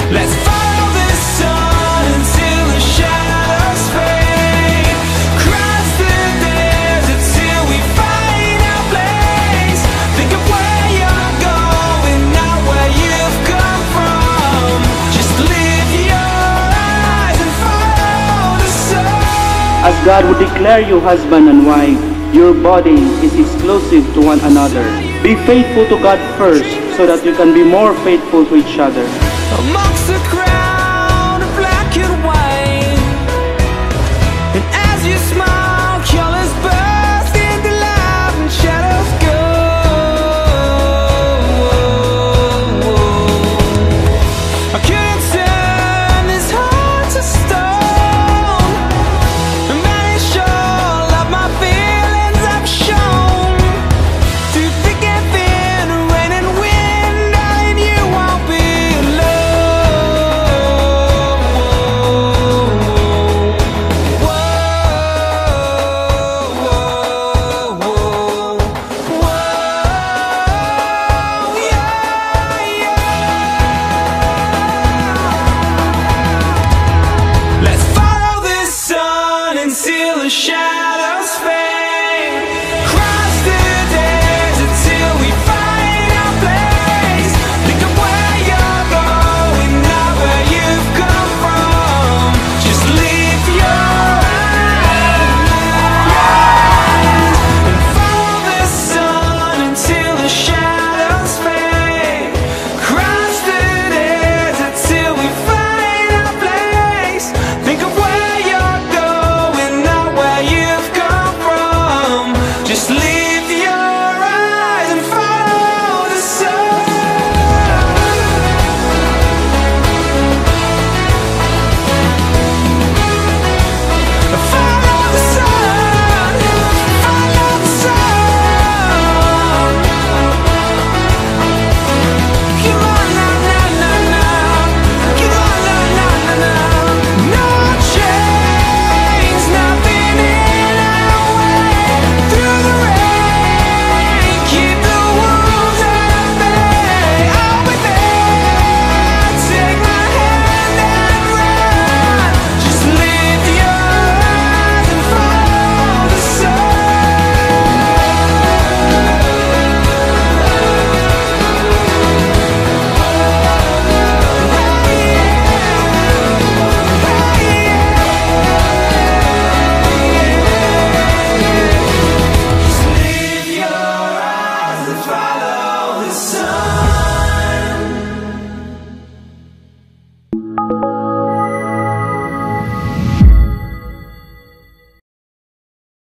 Let's follow the sun until the shadows fade. Cross the desert till we find our place. Think of where you're going, not where you've come from. Just lift your eyes and follow the sun. As God would declare you husband and wife, your body is exclusive to one another. Be faithful to God first so that you can be more faithful to each other. Amongst the crowd of black and white,